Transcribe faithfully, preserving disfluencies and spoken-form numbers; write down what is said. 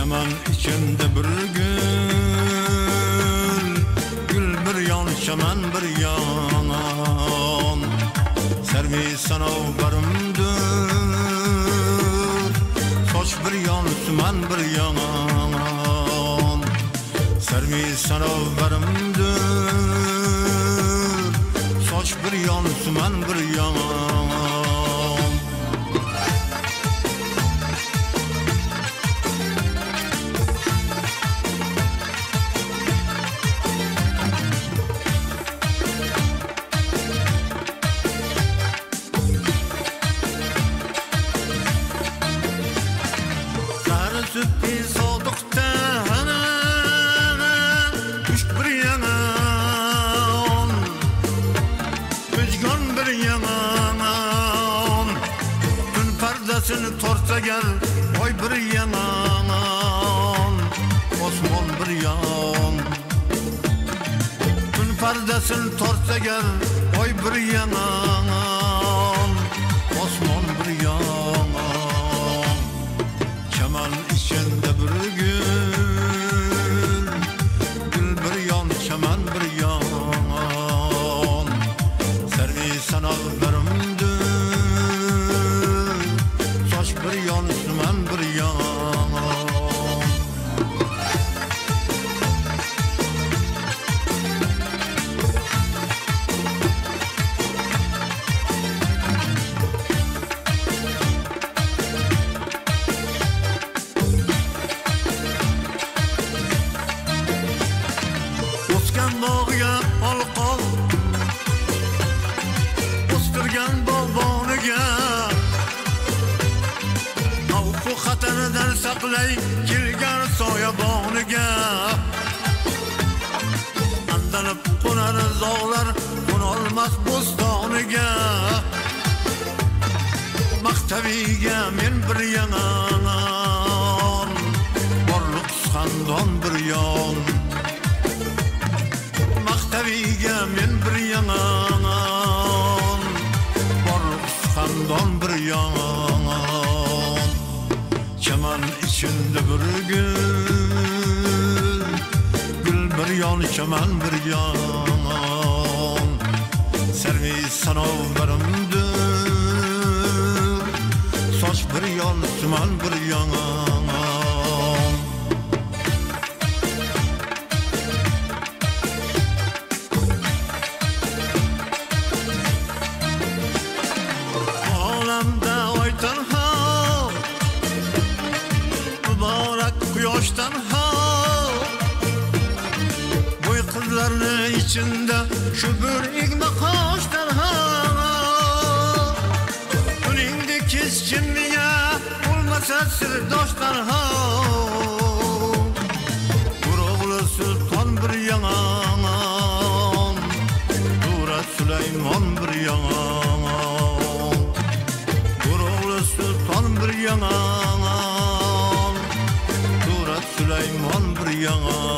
Çaman içinde bir gül, gül bir yan, çaman bir yanan. Servi sanavlarımdır, soç bir yan, sümen bir yanan. Servi sanavlarımdır, soç bir yan, sümen bir yanan. Sütü soğudukta üç bir yanan, müzgün bir yanan. Tün perdesini torsa gel, oy bir yanan, osmon bir yan. Tün perdesini torsa gel, oy bir yanan, osmon bir yan. Çaman içinde bir gül, gül bir yan, çaman bir yan. Servi sanavlarımdır, soç bir yan, sümen bir yan. Bağıya alqal, o'stirgan bog'boniga, xavfu xatardan saqlay kelgan soyaboniga. Andanib qo'nar zog'lar, qo'nolmas bo'stoniga. Maqtaviga men bir yanan, borliq xandon bir yon. Maqtaviga men bir yanan, borliq xandon bir yon. Çaman içinde bir gül, gül bir yon, çaman bir yan. Servi sanavlarımdır, soç bir yon, sümen bir yan. Quyoshdan ha, bu qizlarning içinde şu bir igna qoshdan ha. Uningdek keskinliga bo'lmasa sirdoshdan ha. Urug'li sulton bir yaman, Durat Sulaymon bir yaman. Urug'li sulton bir yaman, Sulaymon bir yaman.